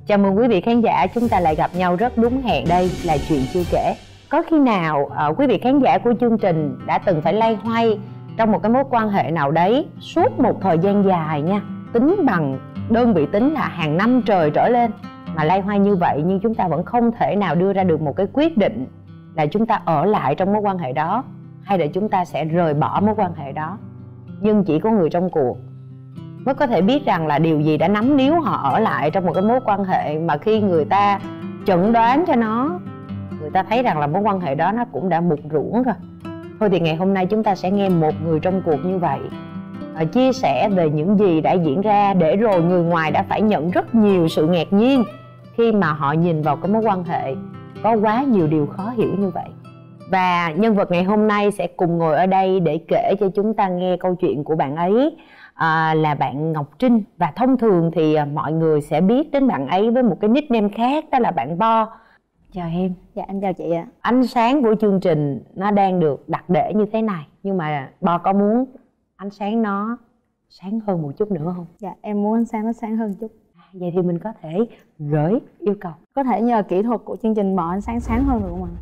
Chào mừng quý vị khán giả, chúng ta lại gặp nhau rất đúng hẹn. Đây là Chuyện Chưa Kể. Có khi nào quý vị khán giả của chương trình đã từng phải loay hoay trong một cái mối quan hệ nào đấy suốt một thời gian dài nha, tính bằng đơn vị tính là hàng năm trời trở lên, mà loay hoay như vậy nhưng chúng ta vẫn không thể nào đưa ra được một cái quyết định là chúng ta ở lại trong mối quan hệ đó hay là chúng ta sẽ rời bỏ mối quan hệ đó. Nhưng chỉ có người trong cuộc mới có thể biết rằng là điều gì đã nắm níu họ ở lại trong một cái mối quan hệ mà khi người ta chẩn đoán cho nó, người ta thấy rằng là mối quan hệ đó nó cũng đã mục ruỗng rồi. Thôi thì ngày hôm nay chúng ta sẽ nghe một người trong cuộc như vậy chia sẻ về những gì đã diễn ra, để rồi người ngoài đã phải nhận rất nhiều sự ngạc nhiên khi mà họ nhìn vào cái mối quan hệ có quá nhiều điều khó hiểu như vậy. Và nhân vật ngày hôm nay sẽ cùng ngồi ở đây để kể cho chúng ta nghe câu chuyện của bạn ấy, là bạn Ngọc Trinh. Và thông thường thì mọi người sẽ biết đến bạn ấy với một cái nickname khác, đó là bạn Bo. Chào em. Dạ em chào chị ạ. Ánh sáng của chương trình nó đang được đặt để như thế này, nhưng mà Bo có muốn ánh sáng nó sáng hơn một chút nữa không? Dạ em muốn ánh sáng nó sáng hơn chút. Vậy thì mình có thể gửi yêu cầu. Có thể nhờ kỹ thuật của chương trình mở ánh sáng sáng hơn được không ạ?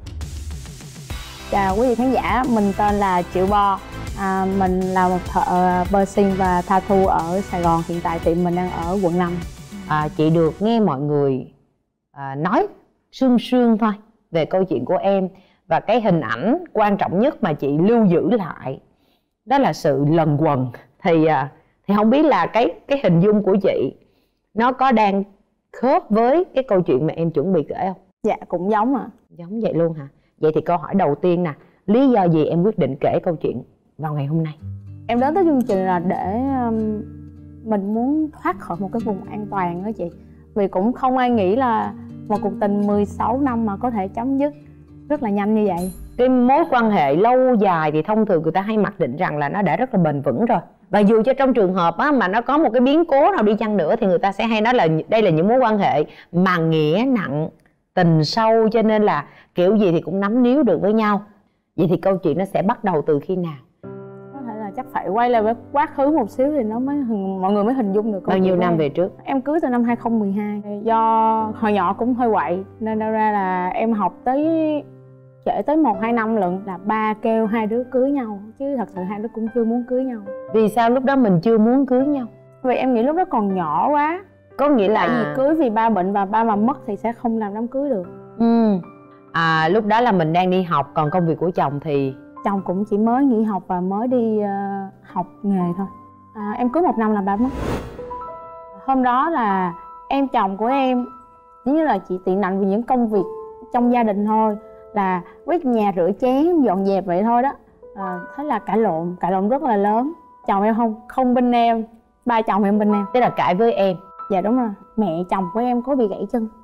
Chào quý vị khán giả, mình tên là Triệu Bo. Mình là một thợ piercing và tattoo ở Sài Gòn. Hiện tại tiệm mình đang ở quận 5. Chị được nghe mọi người nói sương sương thôi về câu chuyện của em, và cái hình ảnh quan trọng nhất mà chị lưu giữ lại đó là sự lần quần. Thì không biết là cái hình dung của chị nó có đang khớp với cái câu chuyện mà em chuẩn bị kể không? Dạ cũng giống ạ. Giống vậy luôn hả? Vậy thì câu hỏi đầu tiên nè, lý do gì em quyết định kể câu chuyện vào ngày hôm nay? Em đến tới chương trình là để mình muốn thoát khỏi một cái vùng an toàn đó chị. Vì cũng không ai nghĩ là một cuộc tình 16 năm mà có thể chấm dứt rất là nhanh như vậy. Cái mối quan hệ lâu dài thì thông thường người ta hay mặc định rằng là nó đã rất là bền vững rồi. Và dù cho trong trường hợp mà nó có một cái biến cố nào đi chăng nữa thì người ta sẽ hay nói là đây là những mối quan hệ mà nghĩa nặng tình sâu, cho nên là kiểu gì thì cũng nắm níu được với nhau. Vậy thì câu chuyện nó sẽ bắt đầu từ khi nào? Có thể là chắc phải quay lại với quá khứ một xíu thì nó mới mọi người mới hình dung được. Bao nhiêu năm về trước? Em cưới từ năm 2012. Do hồi nhỏ cũng hơi quậy nên đâu ra là em học tới trễ tới 1-2 năm lận là ba kêu hai đứa cưới nhau, chứ thật sự hai đứa cũng chưa muốn cưới nhau. Vì sao lúc đó mình chưa muốn cưới nhau? Vì em nghĩ lúc đó còn nhỏ quá. Có nghĩa là tại vì cưới vì ba bệnh và ba mà mất thì sẽ không làm đám cưới được. Lúc đó là mình đang đi học, còn công việc của chồng thì? Chồng cũng chỉ mới nghỉ học và mới đi học nghề thôi. Em cưới 1 năm là ba mất. Hôm đó là em chồng của em giống như là chị tị nạnh vì những công việc trong gia đình thôi, là quét nhà rửa chén dọn dẹp vậy thôi đó. Thế là cãi lộn rất là lớn. Chồng em không bên em, ba chồng em bên em. Tức là cãi với em? Dạ đúng rồi. Mẹ chồng của em có bị gãy chân.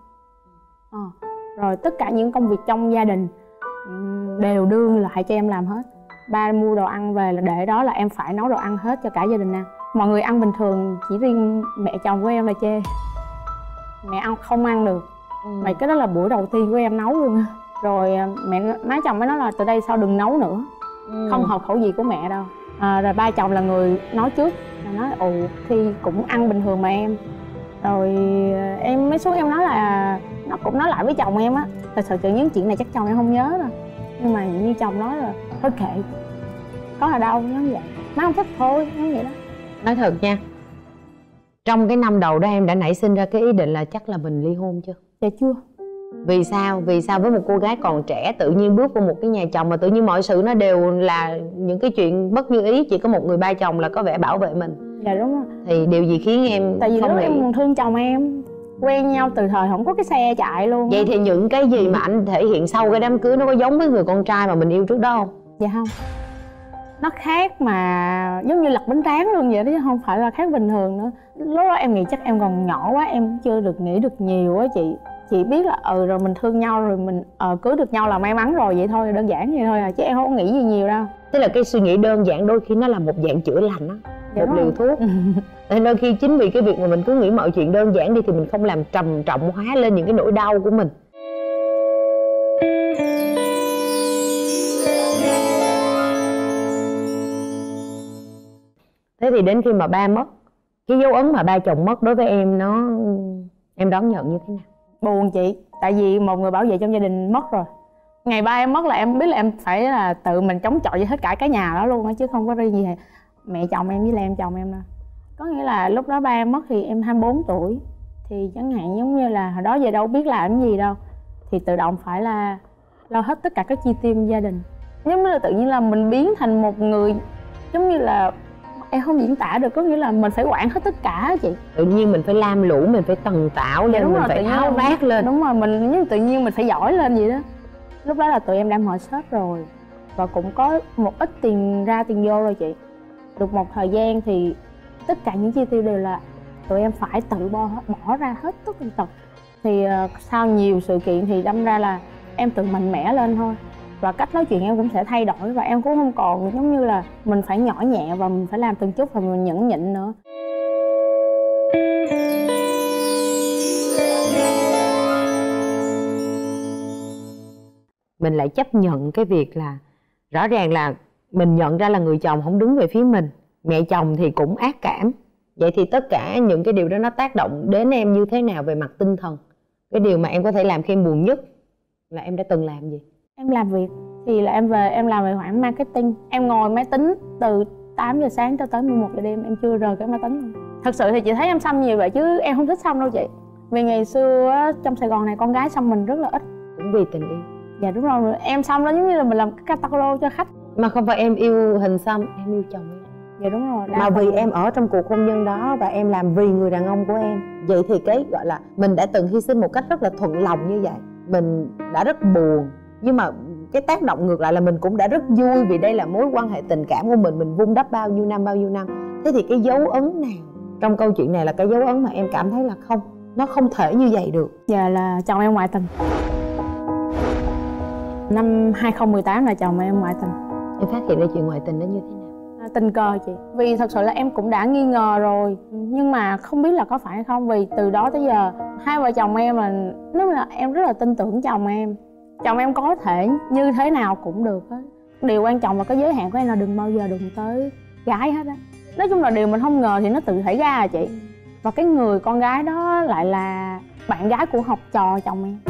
Rồi tất cả những công việc trong gia đình đều đương lại cho em làm hết. Ba mua đồ ăn về là để đó là em phải nấu đồ ăn hết cho cả gia đình ăn. Mọi người ăn bình thường, chỉ riêng mẹ chồng của em là chê. Mẹ ăn không ăn được. Mà cái đó là bữa đầu tiên của em nấu luôn. Rồi mẹ má chồng mới nói là từ đây sau đừng nấu nữa, không hợp khẩu vị của mẹ đâu. Rồi ba chồng là người nói trước, là nói thì cũng ăn bình thường mà em. Rồi em mới xuống em nói là nó cũng nói lại với chồng em á, thật sự những chuyện này chắc chồng em không nhớ rồi, nhưng mà như chồng nói là thôi kệ, có là đâu, giống vậy, má không thích thôi, giống vậy đó. Nói thật nha, trong cái năm đầu đó em đã nảy sinh ra cái ý định là chắc là mình ly hôn chưa? Dạ chưa. Vì sao? Vì sao với một cô gái còn trẻ tự nhiên bước vào một cái nhà chồng mà tự nhiên mọi sự nó đều là những cái chuyện bất như ý, chỉ có một người ba chồng là có vẻ bảo vệ mình? Dạ đúng rồi. Thì điều gì khiến em tại vì không lúc nghĩ? Em còn thương chồng em, quen nhau từ thời không có cái xe chạy luôn. Vậy thì những cái gì mà anh thể hiện sau cái đám cưới nó có giống với người con trai mà mình yêu trước đó không? Dạ không. Nó khác mà giống như lật bánh tráng luôn vậy đó, chứ không phải là khác bình thường nữa. Lúc đó em nghĩ chắc em còn nhỏ quá, em chưa được nghĩ được nhiều á chị. Chị biết là rồi mình thương nhau rồi mình cưới được nhau là may mắn rồi, vậy thôi, đơn giản vậy thôi à, chứ em không nghĩ gì nhiều đâu. Tức là cái suy nghĩ đơn giản đôi khi nó là một dạng chữa lành á, dạ một liều thuốc. Nên đôi khi chính vì cái việc mà mình cứ nghĩ mọi chuyện đơn giản đi thì mình không làm trầm trọng hóa lên những cái nỗi đau của mình. Thế thì đến khi mà ba mất, cái dấu ấn mà ba chồng mất đối với em nó Em đón nhận như thế nào? Buồn chị, tại vì một người bảo vệ trong gia đình mất rồi. Ngày ba em mất là em biết là em phải là tự mình chống chọi với hết cả cái nhà đó luôn á, chứ không có riêng gì mẹ chồng em với là em chồng em đâu. Có nghĩa là lúc đó ba em mất thì em 24 tuổi. Thì chẳng hạn giống như là hồi đó giờ đâu biết làm cái gì đâu, thì tự động phải là lo hết tất cả các chi tiêu gia đình. Giống như là tự nhiên là mình biến thành một người, giống như là em không diễn tả được, có nghĩa là mình phải quản hết tất cả chị. Tự nhiên mình phải lam lũ, mình phải tần tảo lên, mình phải tháo vát lên. Đúng rồi, mình như tự nhiên mình phải giỏi lên vậy đó. Lúc đó là tụi em đã mở shop rồi và cũng có một ít tiền ra tiền vô rồi chị. Được một thời gian thì tất cả những chi tiêu đều là tụi em phải tự bỏ ra hết tất tật. Thì sau nhiều sự kiện thì đâm ra là em tự mạnh mẽ lên thôi. Và cách nói chuyện em cũng sẽ thay đổi, và em cũng không còn giống như là mình phải nhỏ nhẹ và mình phải làm từng chút và mình nhẫn nhịn nữa. Mình lại chấp nhận cái việc là rõ ràng là mình nhận ra là người chồng không đứng về phía mình, mẹ chồng thì cũng ác cảm. Vậy thì tất cả những cái điều đó nó tác động đến em như thế nào về mặt tinh thần? Cái điều mà em có thể làm khi em buồn nhất là em đã từng làm gì? Em làm việc thì là em về em làm về khoản marketing. Em ngồi máy tính từ 8 giờ sáng cho tới 11 giờ đêm, em chưa rời cái máy tính luôn. Thật sự thì chị thấy em xăm nhiều vậy chứ em không thích xăm đâu chị. Vì ngày xưa á, trong Sài Gòn này con gái xăm mình rất là ít. Cũng vì tình yêu. Dạ đúng rồi, em xăm đó giống như là mình làm cái catalog cho khách. Mà không phải em yêu hình xăm, em yêu chồng em. Dạ đúng rồi. Mà vì em ở trong cuộc hôn nhân đó và em làm vì người đàn ông của em. Vậy thì cái gọi là mình đã từng hy sinh một cách rất là thuận lòng như vậy. Mình đã rất buồn, nhưng mà cái tác động ngược lại là mình cũng đã rất vui, vì đây là mối quan hệ tình cảm của mình vun đắp bao nhiêu năm. Thế thì cái dấu ấn nào trong câu chuyện này là cái dấu ấn mà em cảm thấy là không, nó không thể như vậy được? Dạ là chồng em ngoại tình. Năm 2018 là chồng em ngoại tình. Em phát hiện ra chuyện ngoại tình đó như thế nào? Tình cờ chị. Vì thật sự là em cũng đã nghi ngờ rồi, nhưng mà không biết là có phải hay không. Vì từ đó tới giờ hai vợ chồng em là, nếu là em rất là tin tưởng chồng em. Chồng em có thể như thế nào cũng được hết. Điều quan trọng là cái giới hạn của em là đừng bao giờ đụng tới gái hết á. Nói chung là điều mình không ngờ thì nó tự xảy ra à chị. Và cái người con gái đó lại là bạn gái của học trò chồng em.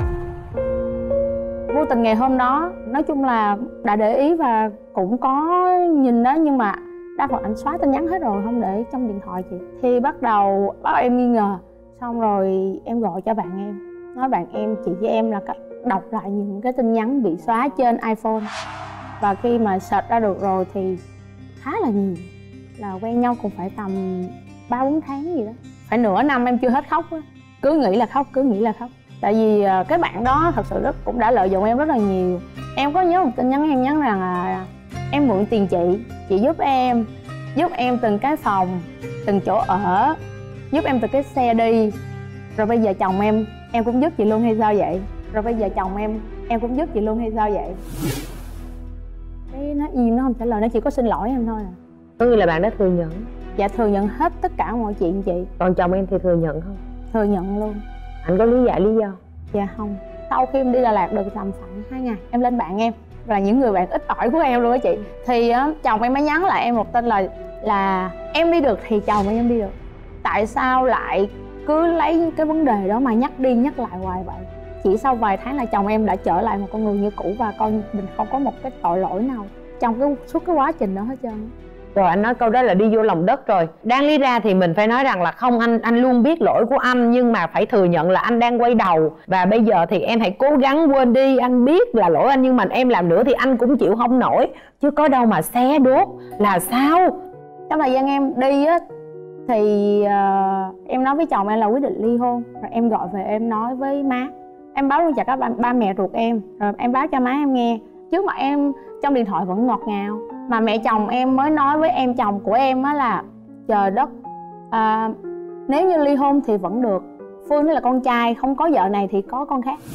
Vô tình ngày hôm đó, nói chung là đã để ý và cũng có nhìn đó, nhưng mà đa phần anh xóa tin nhắn hết rồi, không để trong điện thoại chị. Thì bắt đầu em nghi ngờ. Xong rồi em gọi cho bạn em, nói bạn em chị với em là cách đọc lại những cái tin nhắn bị xóa trên iPhone. Và khi mà search ra được rồi thì khá là nhiều. Là quen nhau cũng phải tầm 3-4 tháng gì đó. Phải nửa năm em chưa hết khóc á. Cứ nghĩ là khóc, cứ nghĩ là khóc. Tại vì cái bạn đó thật sự cũng đã lợi dụng em rất là nhiều. Em có nhớ một tin nhắn em nhắn rằng là em mượn tiền chị giúp em từng cái phòng, từng chỗ ở, giúp em từng cái xe đi. Rồi bây giờ chồng em cũng giúp chị luôn hay sao vậy? Rồi bây giờ chồng em cũng giúp chị luôn hay sao vậy? Cái nó im, nó không trả lời, nó chỉ có xin lỗi em thôi à. Có nghĩa là bạn đã thừa nhận? Dạ thừa nhận hết tất cả mọi chuyện chị. Còn chồng em thì thừa nhận không? Thừa nhận luôn. Anh có lý giải lý do? Dạ không. Sau khi em đi Đà Lạt được tầm khoảng 2 ngày, em lên bạn em là những người bạn ít ỏi của em luôn á chị. Thì chồng em mới nhắn lại em một tin là em đi được thì chồng em đi được. Tại sao lại cứ lấy cái vấn đề đó mà nhắc đi nhắc lại hoài vậy? Chỉ sau vài tháng là chồng em đã trở lại một con người như cũ và coi mình không có một cái tội lỗi nào trong suốt cái quá trình đó hết trơn. Rồi anh nói câu đó là đi vô lòng đất rồi. Đáng lý ra thì mình phải nói rằng là không, anh luôn biết lỗi của anh, nhưng mà phải thừa nhận là anh đang quay đầu. Và bây giờ thì em hãy cố gắng quên đi. Anh biết là lỗi anh, nhưng mà em làm nữa thì anh cũng chịu không nổi. Chứ có đâu mà xé đốt là sao. Trong thời gian em đi á thì em nói với chồng em là quyết định ly hôn. Rồi em gọi về em nói với má. Em báo luôn cho các ba mẹ ruột em. Rồi em báo cho má em nghe. Trước mặt em trong điện thoại vẫn ngọt ngào. Mà mẹ chồng em mới nói với em chồng của em á là trời đất, nếu như ly hôn thì vẫn được. Phương nó là con trai, không có vợ này thì có con khác.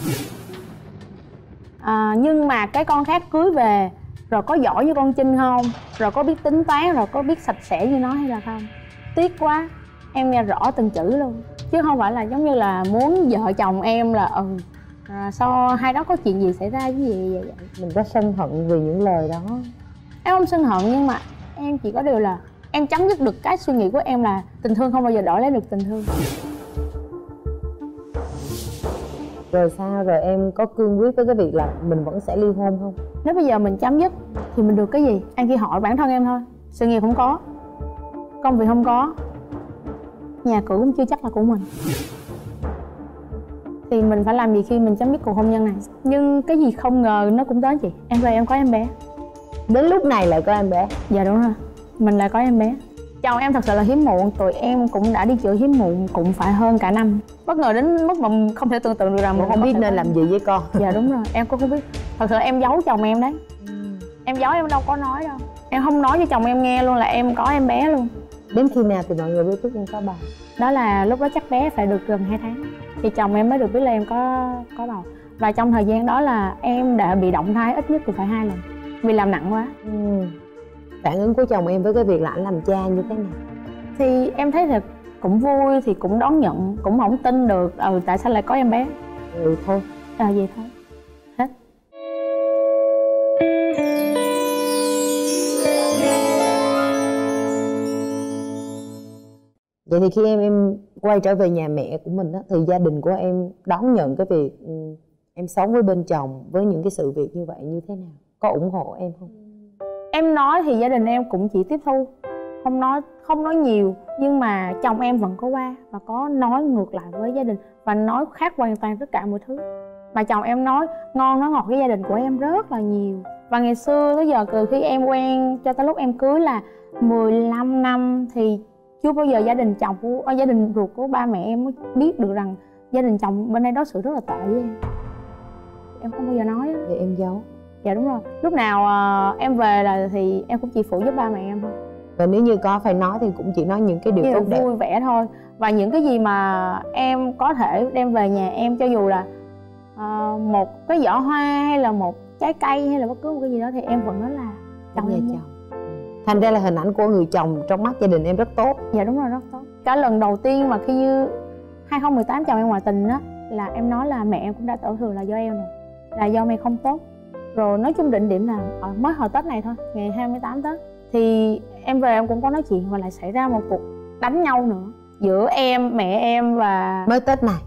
Nhưng mà cái con khác cưới về rồi có giỏi như con Trinh không? Rồi có biết tính toán, rồi có biết sạch sẽ như nó hay là không? Tiếc quá, em nghe rõ từng chữ luôn. Chứ không phải là giống như là muốn vợ chồng em là sao hai đó có chuyện gì xảy ra cái gì vậy? Mình có sân hận vì những lời đó? Em không sân hận, nhưng mà em chỉ có điều là em chấm dứt được cái suy nghĩ của em là tình thương không bao giờ đổi lấy được tình thương. Rồi sao? Rồi em có cương quyết với cái việc là mình vẫn sẽ ly hôn không? Nếu bây giờ mình chấm dứt thì mình được cái gì? Em chỉ hỏi bản thân em thôi. Sự nghiệp không có, công việc không có, nhà cửa cũng chưa chắc là của mình, thì mình phải làm gì khi mình chấm dứt cuộc hôn nhân này? Nhưng cái gì không ngờ nó cũng đến chị. Em về em có em bé. Đến lúc này lại có em bé? Dạ đúng rồi, mình lại có em bé. Chồng em thật sự là hiếm muộn, tụi em cũng đã đi chữa hiếm muộn cũng phải hơn cả năm. Bất ngờ đến mức mà không thể tưởng tượng được rằng mình không biết nên làm gì với con. Dạ đúng rồi, em cũng không biết. Thật sự em giấu chồng em đấy. Em giấu, em đâu có nói đâu. Em không nói cho chồng em nghe luôn là em có em bé luôn. Đến khi nào thì mọi người biết em có bầu? Đó là lúc đó chắc bé phải được gần 2 tháng thì chồng em mới được biết là em có bầu. Và trong thời gian đó là em đã bị động thai ít nhất cũng phải 2 lần vì làm nặng quá. Phản ứng của chồng em với cái việc là anh làm cha như thế nào? Thì em thấy là cũng vui, thì cũng đón nhận, cũng không tin được tại sao lại có em bé. Thôi Vậy thôi, hết. Vậy thì khi em quay trở về nhà mẹ của mình đó, thì gia đình của em đón nhận cái việc em sống với bên chồng với những cái sự việc như vậy như thế nào? Có ủng hộ em không? Em nói thì gia đình em cũng chỉ tiếp thu, không nói nhiều, nhưng mà chồng em vẫn có qua và có nói ngược lại với gia đình và nói khác hoàn toàn tất cả mọi thứ. Mà chồng em nói ngon nói ngọt với gia đình của em rất là nhiều. Và ngày xưa tới giờ từ khi em quen cho tới lúc em cưới là 15 năm thì chưa bao giờ gia đình chồng của gia đình ruột của ba mẹ em mới biết được rằng gia đình chồng bên đây đối xử rất là tệ với em. Em không bao giờ nói. Thì em giấu. Dạ đúng rồi. Lúc nào em về là thì em cũng chỉ phụ giúp ba mẹ em thôi. Và nếu như có phải nói thì cũng chỉ nói những cái điều tốt đẹp, vui vẻ thôi. Và những cái gì mà em có thể đem về nhà em, cho dù là một cái giỏ hoa hay là một trái cây hay là bất cứ một cái gì đó, thì em vẫn nói là chồng em. Thành ra là hình ảnh của người chồng trong mắt gia đình em rất tốt. Dạ đúng rồi, rất tốt. Cả lần đầu tiên mà khi như 2018 chồng em ngoại tình á, là em nói là mẹ em cũng đã tổn thương là do em rồi, là do mẹ không tốt. Rồi nói chung định điểm là mới hồi Tết này thôi, ngày 28 Tết thì em về em cũng có nói chuyện và lại xảy ra một cuộc đánh nhau nữa giữa em, mẹ em và mới Tết này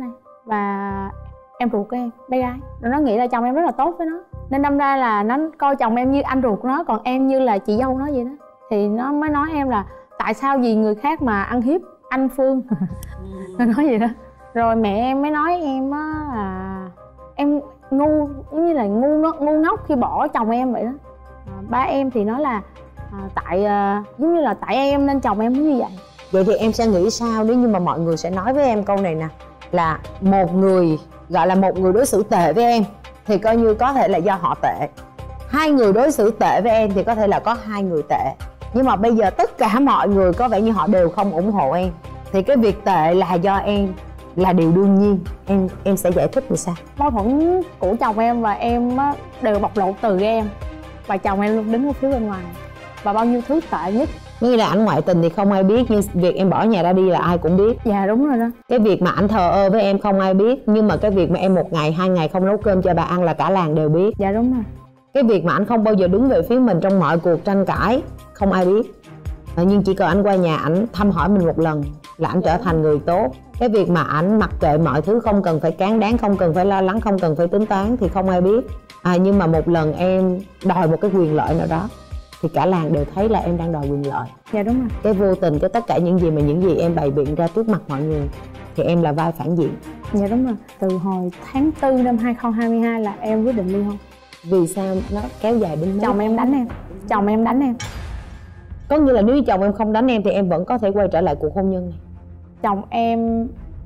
và em ruột của em, bé gái. Rồi nó nghĩ là chồng em rất là tốt với nó, nên đâm ra là nó coi chồng em như anh ruột của nó, còn em như là chị dâu nó vậy đó. Thì nó mới nói em là tại sao vì người khác mà ăn hiếp anh Phương. Nó nói vậy đó. Rồi mẹ em mới nói em á là em ngu, giống như là ngu ngốc khi bỏ chồng em vậy đó. Ba em thì nói là tại giống như là tại em nên chồng em như vậy. Vậy thì em sẽ nghĩ sao nếu như mà mọi người sẽ nói với em câu này nè, là một người gọi là một người đối xử tệ với em thì coi như có thể là do họ tệ, 2 người đối xử tệ với em thì có thể là có 2 người tệ, nhưng mà bây giờ tất cả mọi người có vẻ như họ đều không ủng hộ em, thì cái việc tệ là do em là điều đương nhiên. Em sẽ giải thích như sao? Mâu thuẫn của chồng em và em đều bộc lộ từ em, và chồng em luôn đứng ở phía bên ngoài, và bao nhiêu thứ tệ nhất. Nghĩa là ảnh ngoại tình thì không ai biết, nhưng việc em bỏ nhà ra đi là ai cũng biết. Dạ đúng rồi đó. Cái việc mà ảnh thờ ơ với em không ai biết, nhưng mà cái việc mà em 1 ngày 2 ngày không nấu cơm cho bà ăn là cả làng đều biết. Dạ đúng rồi. Cái việc mà ảnh không bao giờ đứng về phía mình trong mọi cuộc tranh cãi không ai biết, nhưng chỉ cần anh qua nhà ảnh thăm hỏi mình một lần là ảnh trở thành người tốt. Cái việc mà ảnh mặc kệ mọi thứ, không cần phải cán đáng, không cần phải lo lắng, không cần phải tính toán thì không ai biết. Nhưng mà một lần em đòi một cái quyền lợi nào đó thì cả làng đều thấy là em đang đòi quyền lợi. Dạ đúng rồi. Cái vô tình, cái tất cả những gì em bày biện ra trước mặt mọi người thì em là vai phản diện. Dạ đúng rồi. Từ hồi tháng 4 năm 2022 là em quyết định ly hôn. Vì sao nó kéo dài đến mức? Chồng em đánh em. Chồng em đánh em. Có nghĩa là nếu chồng em không đánh em thì em vẫn có thể quay trở lại cuộc hôn nhân này. Chồng em,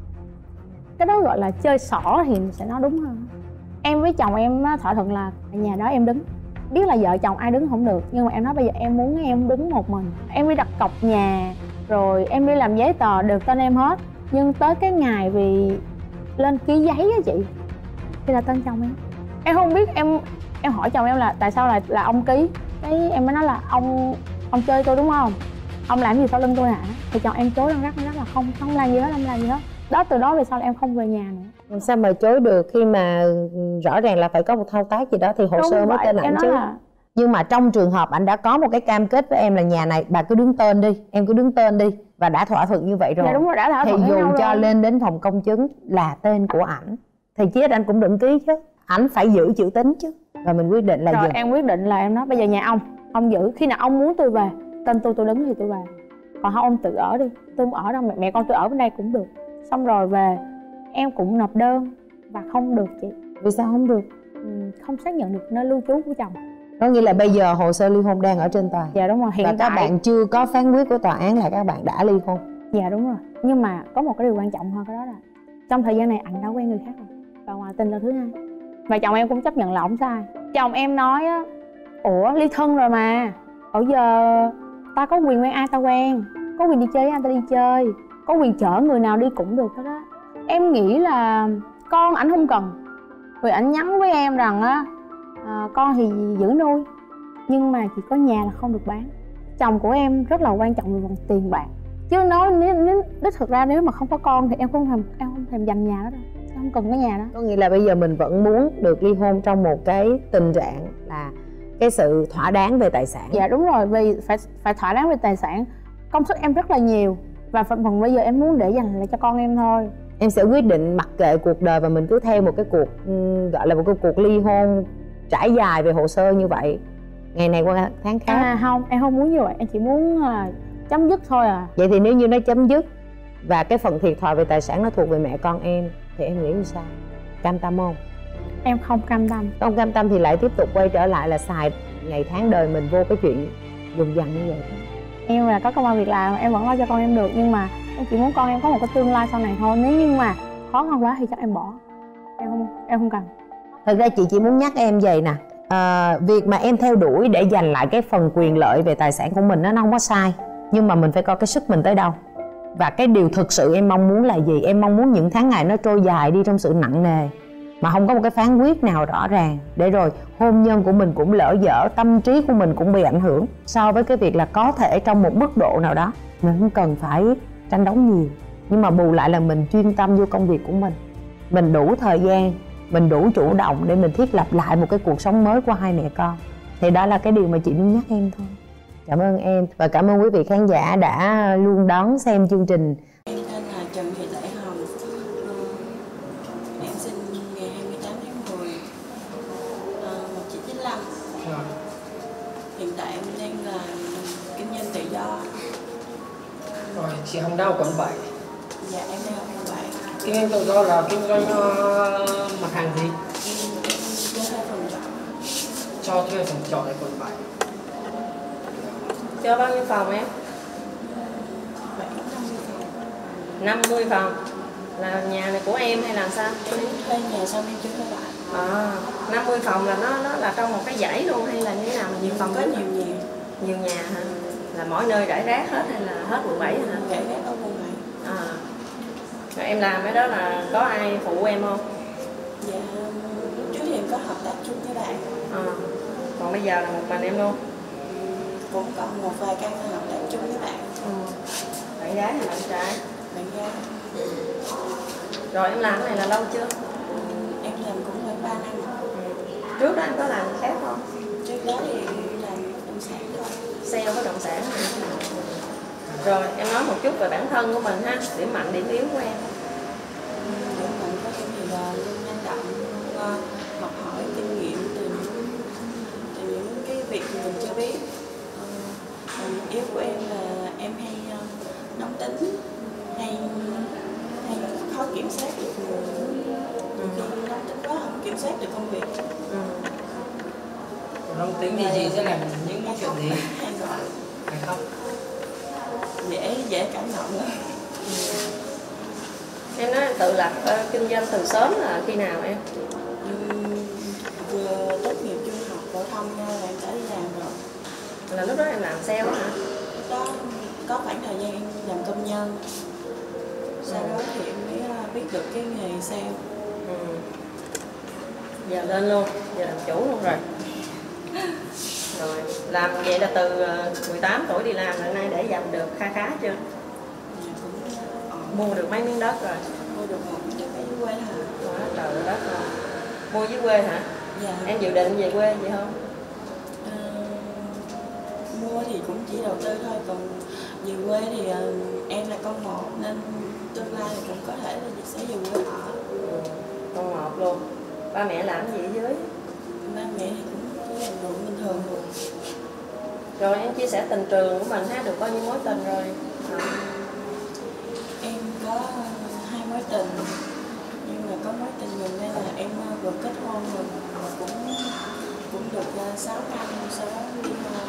cái đó gọi là chơi xỏ thì sẽ nói đúng hơn. Em với chồng em thỏa thuận là nhà đó em đứng. Biết là vợ chồng ai đứng không được, nhưng mà em nói bây giờ em muốn em đứng một mình. Em đi đặt cọc nhà, rồi em đi làm giấy tờ đều tên em hết. Nhưng tới cái ngày vì lên ký giấy á chị, thì là tên chồng em. Em không biết, em hỏi chồng em là tại sao là ông ký. Cái em mới nói là ông chơi tôi đúng không? Ông làm gì sau lưng tôi hả? Thì chồng em chối răng rắc là không làm gì hết, không làm gì hết. Đó, từ đó về sau là em không về nhà nữa. Sao mà chối được khi mà rõ ràng là phải có một thao tác gì đó thì hồ sơ mới tên ảnh chứ. Nhưng mà trong trường hợp anh đã có một cái cam kết với em là nhà này bà cứ đứng tên đi, em cứ đứng tên đi, và đã thỏa thuận như vậy rồi. Dạ đúng rồi, đã thỏa thuận thì dù cho rồi. lên đến phòng công chứng là tên của ảnh Thì chết anh cũng đừng ký chứ, anh phải giữ chữ tín chứ. Và mình quyết định là rồi dừng. em quyết định là em nói bây giờ nhà ông giữ, khi nào ông muốn tôi về tên tôi đứng thì tôi về, còn không ông tự ở đi, tôi không ở đâu, mẹ con tôi ở bên đây cũng được. Xong rồi về em cũng nộp đơn và không được chị. Vì sao không được? Không xác nhận được nơi lưu trú của chồng. Có nghĩa là bây giờ hồ sơ ly hôn đang ở trên tòa. Dạ đúng rồi, hiện và tại các bạn chưa có phán quyết của tòa án là các bạn đã ly hôn. Dạ đúng rồi, nhưng mà có một cái điều quan trọng hơn cái đó là trong thời gian này anh đã quen người khác rồi và ngoại tình là thứ hai. Và chồng em cũng chấp nhận là ổng sai. Chồng em nói á, ủa ly thân rồi mà, ở giờ ta có quyền quen ai ta quen, có quyền đi chơi với anh ta đi chơi, có quyền chở người nào đi cũng được hết á. Em nghĩ là con ảnh không cần, vì ảnh nhắn với em rằng á con thì giữ nuôi nhưng mà chỉ có nhà là không được bán. Chồng của em rất là quan trọng về phần tiền bạc, chứ nói nếu đích thực ra nếu mà không có con thì em không thèm dành nhà đó đâu, em không cần cái nhà đó. Có nghĩa là bây giờ mình vẫn muốn được ly hôn trong một cái tình trạng là cái sự thỏa đáng về tài sản. Dạ đúng rồi, vì phải thỏa đáng về tài sản. Công sức em rất là nhiều và phần bây giờ em muốn để dành lại cho con em thôi. Em sẽ quyết định mặc kệ cuộc đời và mình cứ theo một cái cuộc gọi là một cái cuộc ly hôn trải dài về hồ sơ như vậy, ngày này qua tháng khác. Không, em không muốn như vậy, em chỉ muốn chấm dứt thôi à. Vậy thì nếu như nó chấm dứt và cái phần thiệt thòi về tài sản nó thuộc về mẹ con em thì em nghĩ như sao? Cam tâm không? Em không cam tâm. Không cam tâm thì lại tiếp tục quay trở lại là xài ngày tháng đời mình vô cái chuyện dùng dằng như vậy thôi. Em là có công ăn việc làm, em vẫn lo cho con em được, nhưng mà em chỉ muốn con em có một cái tương lai sau này thôi. Nếu như mà khó khăn quá thì chắc em bỏ. Em không cần. Thực ra chị chỉ muốn nhắc em vậy nè, việc mà em theo đuổi để giành lại cái phần quyền lợi về tài sản của mình nó không có sai, nhưng mà mình phải coi cái sức mình tới đâu và cái điều thực sự em mong muốn là gì. Em mong muốn những tháng ngày nó trôi dài đi trong sự nặng nề mà không có một cái phán quyết nào rõ ràng, để rồi hôn nhân của mình cũng lỡ dở, tâm trí của mình cũng bị ảnh hưởng, so với cái việc là có thể trong một mức độ nào đó mình không cần phải tranh đấu nhiều, nhưng mà bù lại là mình chuyên tâm vô công việc của mình đủ thời gian, mình đủ chủ động để mình thiết lập lại một cái cuộc sống mới của hai mẹ con. Thì đó là cái điều mà chị muốn nhắc em thôi. Cảm ơn em và cảm ơn quý vị khán giả đã luôn đón xem chương trình. Em tên là Trần Thị Lệ Hồng. Em sinh ngày 28 tháng 10 1995. Hiện tại em đang là kinh doanh tự do. Rồi chị Hồng Đào quận 7. Dạ em đang ở quận 7. Kinh doanh tự do là kinh doanh mặt hàng gì? Cho thuê phòng trọ. Cho thuê phòng trọ tại quận 7. Cho bao nhiêu phòng em? 50 phòng. 50 phòng. Là nhà này của em hay là sao? Em thuê nhà xong em cho thuê lại. 50 phòng là nó là trong một cái dãy luôn hay là như thế nào? Nhiều phòng có đúng nhiều không? Nhiều nhà hả? Là mỗi nơi rải rác hết hay là hết quận 7 hả? Rải rác ở quận 7. Rồi em làm cái đó là có ai phụ em không? Dạ trước thì em có hợp tác chung với bạn. Còn bây giờ là một mình em luôn? Cũng còn một vài căn hợp tác chung với bạn. Bạn gái hay bạn trai? Bạn gái. Rồi em làm cái này là lâu chưa? Em làm cũng khoảng 3 năm. Trước đó em có làm gì khác không? Trước đó thì làm bất động sản thôi. Sale bất động sản. Rồi em nói một chút về bản thân của mình ha, điểm mạnh điểm yếu của em. Điểm mạnh của em thì là luôn năng động, luôn học hỏi kinh nghiệm từ những cái việc mình chưa biết. Điểm yếu của em là em hay nóng tính, hay khó kiểm soát được người. Khi nóng tính quá không kiểm soát được công việc. Nóng tính thì chị sẽ làm những cái chuyện gì? Hay gọi Phải không? dễ cảm động lắm. Em nói em tự lập kinh doanh từ sớm là khi nào em? Vừa tốt nghiệp trung học phổ thông nha là em đã đi làm rồi. Là lúc đó em làm sale hả? Lúc đó có khoảng thời gian em làm công nhân. Sau đó thì em mới biết được cái nghề sale. Giờ lên luôn, giờ làm chủ luôn rồi. Rồi, làm vậy là từ 18 tuổi đi làm là nay để dành được kha khá chưa? Dạ, cũng Mua được mấy miếng đất rồi? mua được một miếng đất ở dưới quê hả? Quá trời đất rồi. Mua dưới quê hả? Dạ. Em dự định về quê vậy không? Mua thì cũng chỉ đầu tư thôi, còn về quê thì em là con một nên tương lai thì cũng có thể là sẽ về quê ở. Con một luôn. Ba mẹ làm gì ở dưới? Ba mẹ thì cũng chỉ làm ruộng bình thường rồi. Rồi em chia sẻ tình trường của mình ha, được bao nhiêu mối tình rồi? Em có 2 mối tình, nhưng mà có mối tình gần đây là em vừa kết hôn rồi, mà cũng được 6 năm, sau đó ly hôn.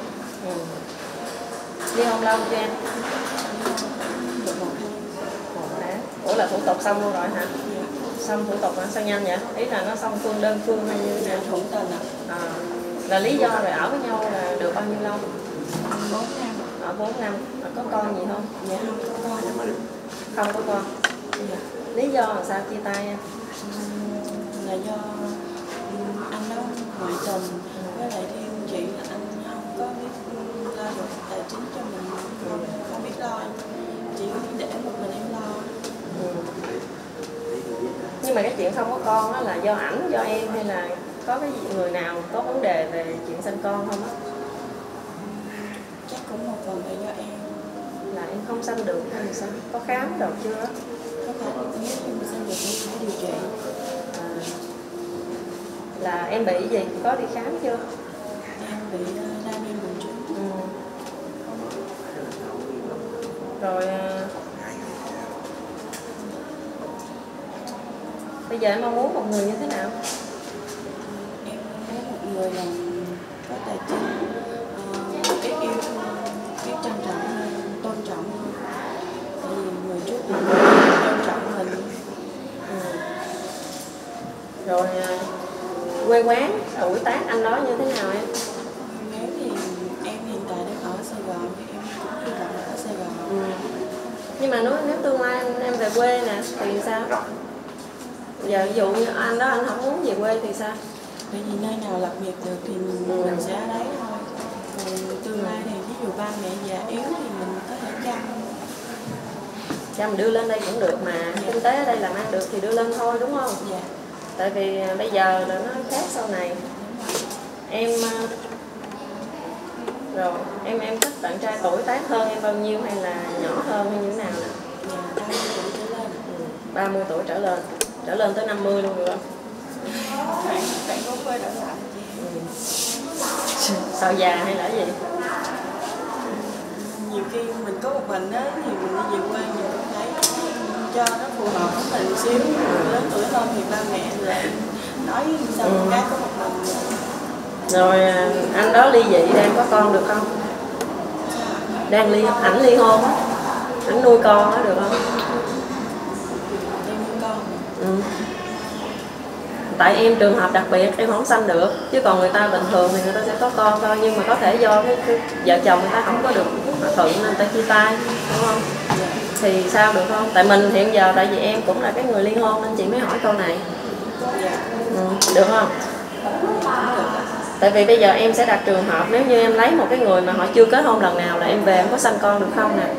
Ly hôn lâu chưa em? Được 1 tháng. Ủa là thủ tục xong luôn rồi hả? Dạ. Xong thủ tục hả? Sao nhanh vậy? Ý là nó xong đơn phương hay như thế nào? Thuận tình ạ. Là lý do rồi ở với nhau là được bao nhiêu lâu? 4 năm. Ở 4 năm. Có con gì không? Dạ không có con. Không có con. Dạ. Lý do là sao chia tay em? Là do anh đó ngoại tình, với lại thêm chị là anh không có biết lo được tài chính cho mình, không biết lo, chỉ để một mình em lo. Nhưng mà cái chuyện không có con đó là do ảnh, do em hay là có cái người nào có vấn đề về chuyện sinh con không á? Chắc cũng một phần là do em. Là em không sanh được hay sao? Có khám được chưa? Có thể nếu em sinh được em phải điều trị. Là em bị gì? Có đi khám chưa? Em bị đa men buồng trứng. Rồi bây giờ em mong muốn một người như thế nào? Em muốn một người là có tài chính, biết yêu, biết trân trọng hơn, tôn trọng hơn. Tại vì người trước mình tôn trọng mình. Rồi quê quán, tuổi tác anh đó như thế nào em? Nếu thì em hiện tại đang ở Sài Gòn thì em cũng hy vọng ở Sài Gòn. Nhưng mà nếu tương lai em về quê nè thì sao? Giờ ví dụ như anh đó anh không muốn về quê thì sao? Bởi vì nơi nào lập nghiệp được thì mình sẽ ở đấy thôi. Còn tương lai thì ví dụ ba mẹ già yếu thì mình có thể Chăm đưa lên đây cũng được mà. Kinh tế ở đây làm ăn được thì đưa lên thôi đúng không? Dạ. Tại vì bây giờ là nó khác sau này. Em rồi em thích bạn trai tuổi tác hơn em bao nhiêu hay là nhỏ hơn hay như thế nào nè? Dạ, 30 tuổi trở lên. 30 tuổi trở lên tới 50 luôn được không? Khoảng 40 trở lại. Sợ già hay là gì? Nhiều khi mình có một mình á thì mình đi về quê mình cũng thấy cho nó phù hợp với mình xíu. Lớn tuổi hơn thì ba mẹ lại nói sao con gái có một mình. Rồi anh đó ly dị đang có con được không? Ảnh ly hôn á, ảnh nuôi con á được không? Em nuôi con. Tại em trường hợp đặc biệt em không sanh được, chứ còn người ta bình thường thì người ta sẽ có con thôi, nhưng mà có thể do cái vợ chồng người ta không có được hòa thuận nên người ta chia tay, đúng không? Thì sao được không? Tại mình hiện giờ tại vì em cũng là cái người ly hôn nên chị mới hỏi câu này. Được không? Tại vì bây giờ em sẽ đặt trường hợp nếu như em lấy một cái người mà họ chưa kết hôn lần nào là em về em có sanh con được không nè?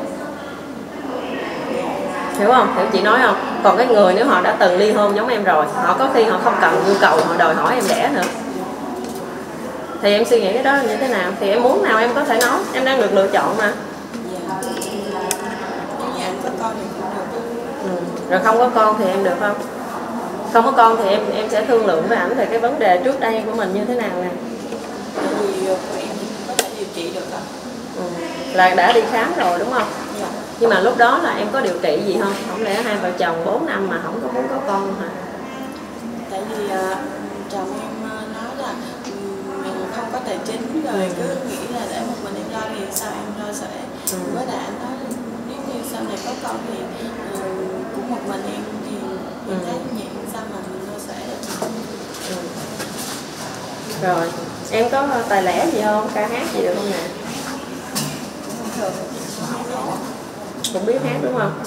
Hiểu không? Hiểu chị nói không? Còn cái người nếu họ đã từng ly hôn giống em rồi, họ có khi họ không cần nhu cầu, họ đòi hỏi em đẻ nữa. Thì em suy nghĩ cái đó như thế nào? Thì em muốn nào em có thể nói, em đang được lựa chọn mà. Dạ, có con thì cũng được. Rồi không có con thì em được không? Không có con thì em sẽ thương lượng với ảnh về cái vấn đề trước đây của mình như thế nào nè. Tại vì của em có thể điều trị được ạ. Là đã đi khám rồi đúng không? Dạ. Nhưng mà lúc đó là em có điều trị gì không? Không lẽ hai vợ chồng 4 năm mà không có muốn có con hả? Tại vì chồng em nói là không có tài chính rồi cứ nghĩ là để một mình em lo thì sao em lo sẽ. Với lại anh nói nếu như sau này có con thì cũng một mình em thì mình thấy nhẹ sao mà mình lo sẽ. Rồi em có tài lẻ gì không? Ca hát gì được không nè? Thường Cũng biết hát đúng không?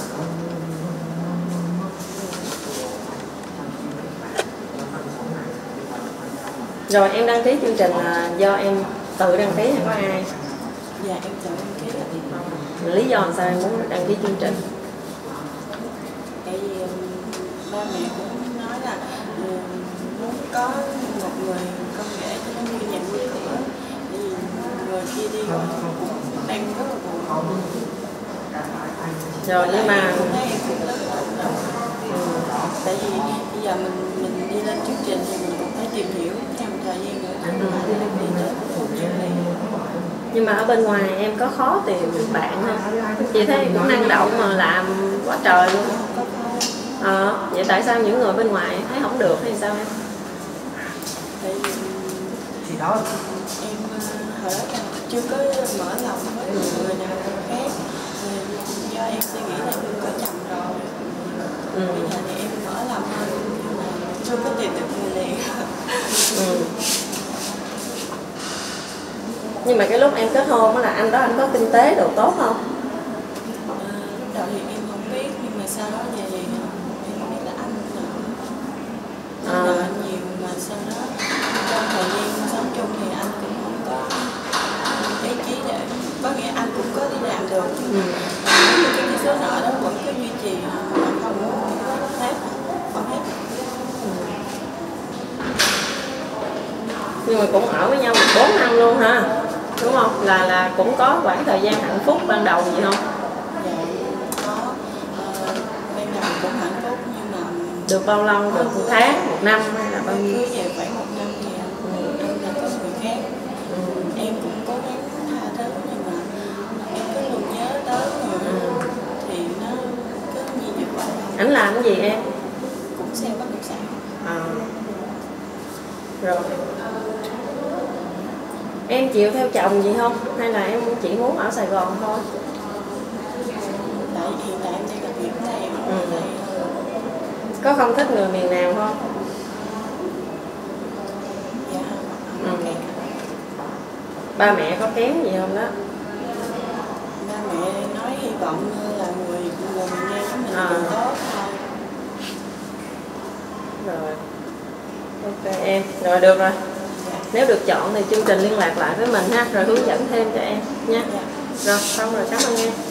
Rồi em đăng ký chương trình là do em tự đăng ký hay có ai? dạ em tự đăng ký. Lý do làm sao em muốn đăng ký chương trình? Tại vì ba mẹ cũng nói là muốn có một người con rể cho nó như nhà nuôi cửa. Tại vì người kia đi rồi cũng đang rất là buồn. Rồi nhưng mà tại vì bây giờ mình đi lên chương trình thì mình cũng phải tìm hiểu trong thời gian nữa chứ không phải là đi tới không chuyện này. Nhưng mà ở bên ngoài em có khó tìm được bạn không? Chị thấy cũng năng động mà làm quá trời luôn. Vậy tại sao những người bên ngoài thấy không được hay sao em? Tại vì thì đó em hồi đó em chưa có mở lòng với người nào khác. Do em suy nghĩ là em có chồng rồi. Bây giờ thì em mở lòng hơn nhưng mà chưa có tìm được người liền. Nhưng mà cái lúc em kết hôn là anh đó anh có kinh tế đồ tốt không? Lúc đầu thì em không biết nhưng mà sau đó về thì em biết là anh nợ nhiều, mà sau đó trong thời gian sống chung thì anh cũng không có ý chí để, có nghĩa anh cũng có đi làm được nhưng mà cái số nợ đó vẫn cứ duy trì mà không hết, không hết. Nhưng mà cũng ở với nhau 4 năm luôn ha, đúng không? Là cũng có khoảng thời gian hạnh phúc ban đầu gì không? Dạ có, ban đầu cũng hạnh phúc nhưng mà Được bao lâu? Được 1 tháng, 1 năm hay là bao nhiêu? cứ về khoảng 1 năm thì anh đã có người khác. Em cũng cố gắng tha thứ nhưng mà em cứ luôn nhớ tới người thì nó cứ như vậy. Ảnh làm cái gì em? Cũng sale bất động sản. Rồi em chịu theo chồng gì không? Hay là em chỉ muốn ở Sài Gòn thôi? Tại hiện tại em đang làm việc ở đây, Có không thích người miền nào không? dạ ok. Ba mẹ có kém gì không đó? Ba mẹ nói hy vọng là người miền Nam của mình được tốt thôi. Rồi ok em, rồi được rồi. Nếu được chọn thì chương trình liên lạc lại với mình ha, rồi hướng dẫn thêm cho em nha. Rồi xong rồi, cảm ơn em.